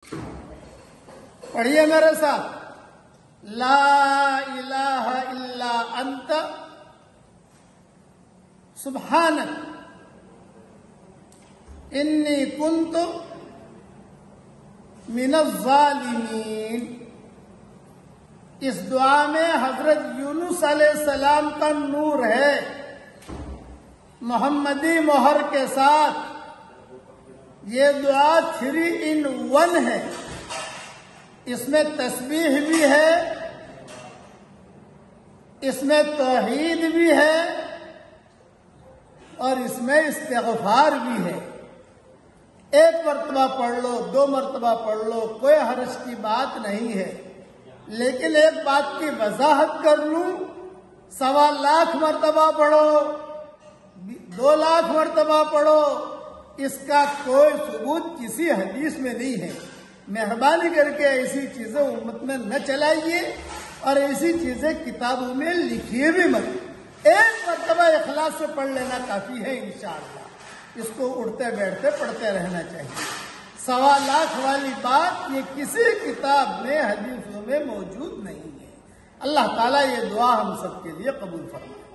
پڑھیے میرے ساتھ، لا الہ الا انت سبحانک انی کنت من الظالمین۔ اس دعا میں حضرت یونس علیہ السلام کا نور ہے، محمدی مہر کے ساتھ۔ یہ دعا 3 in 1 ہے، اس میں تسبیح بھی ہے، اس میں توحید بھی ہے، اور اس میں استغفار بھی ہے۔ ایک مرتبہ پڑھ لو، 2 مرتبہ پڑھ لو، کوئی حرج کی بات نہیں ہے، لیکن ایک بات کی وضاحت کر لوں، 1.25 لاکھ مرتبہ پڑھو، 2 لاکھ مرتبہ پڑھو، اس کا کوئی ثبوت کسی حدیث میں نہیں ہے۔ مہربانی کر کے ایسی چیزیں امت میں نہ چلائیے، اور ایسی چیزیں کتابوں میں لکھیے بھی مت۔ ایک مرتبہ اخلاص سے پڑھ لینا کافی ہے انشاءاللہ۔ اس کو اٹھتے بیٹھتے پڑھتے رہنا چاہیے۔ 1.25 لاکھ والی بات یہ کسی کتاب میں حدیثوں میں موجود نہیں ہے۔ اللہ تعالیٰ یہ دعا ہم سب کے لیے قبول فرمائے۔